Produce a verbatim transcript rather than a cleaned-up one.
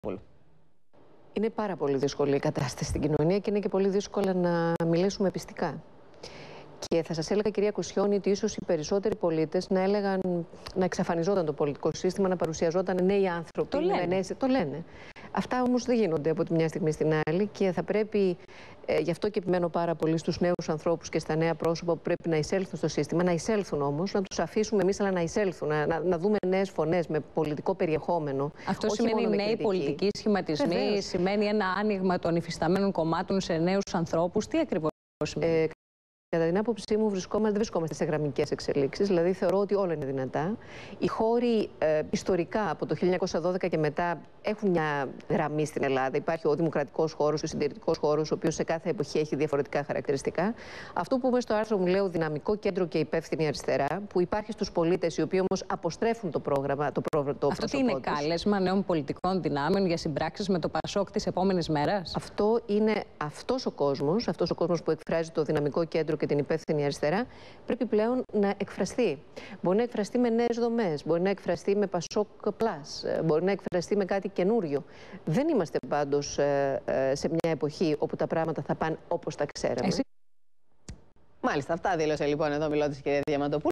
Είναι πάρα πολύ δύσκολη η κατάσταση στην κοινωνία και είναι και πολύ δύσκολο να μιλήσουμε πιστικά. Και θα σας έλεγα, κυρία Κουσιώνη, ότι ίσως οι περισσότεροι πολίτες να έλεγαν να εξαφανιζόταν το πολιτικό σύστημα, να παρουσιαζόταν νέοι άνθρωποι. Το λένε. Νέες, το λένε. Αυτά όμως δεν γίνονται από τη μια στιγμή στην άλλη και θα πρέπει, ε, γι' αυτό και επιμένω πάρα πολύ στους νέους ανθρώπους και στα νέα πρόσωπα που πρέπει να εισέλθουν στο σύστημα, να εισέλθουν όμως, να τους αφήσουμε εμείς, αλλά να εισέλθουν, να, να, να δούμε νέες φωνές με πολιτικό περιεχόμενο. Αυτό σημαίνει νέοι πολιτικοί σχηματισμοί, Βεβαίως. Σημαίνει ένα άνοιγμα των υφισταμένων κομμάτων σε νέους ανθρώπους. Τι ακριβώς σημαίνει? Ε, Κατά την άποψή μου, βρισκόμαστε, δεν βρισκόμαστε σε γραμμικές εξελίξεις, δηλαδή θεωρώ ότι όλα είναι δυνατά. Οι χώροι ε, ιστορικά από το χίλια εννιακόσια δώδεκα και μετά έχουν μια γραμμή στην Ελλάδα. Υπάρχει ο δημοκρατικός χώρος, ο συντηρητικός χώρος, ο οποίος σε κάθε εποχή έχει διαφορετικά χαρακτηριστικά. Αυτό που είμαι στο άρθρο μου λέω δυναμικό κέντρο και υπεύθυνη αριστερά, που υπάρχει στους πολίτες οι οποίοι όμως αποστρέφουν το πρόγραμμα. Το προ, το Αυτό τι είναι τους. κάλεσμα νέων πολιτικών δυνάμεων για συμπράξεις με το Πασόκ της επόμενης μέρας? Αυτό είναι αυτός ο κόσμος, αυτός ο κόσμος που εκφράζει το δυναμικό κέντρο και την υπεύθυνη αριστερά, πρέπει πλέον να εκφραστεί. Μπορεί να εκφραστεί με νέες δομές, μπορεί να εκφραστεί με Πασόκ Πλάς, μπορεί να εκφραστεί με κάτι καινούριο. Δεν είμαστε πάντως ε, ε, σε μια εποχή όπου τα πράγματα θα πάνε όπως τα ξέραμε. Εσύ... Μάλιστα, αυτά δήλωσε λοιπόν εδώ μιλώντας η κυρία Διαμαντοπούλου.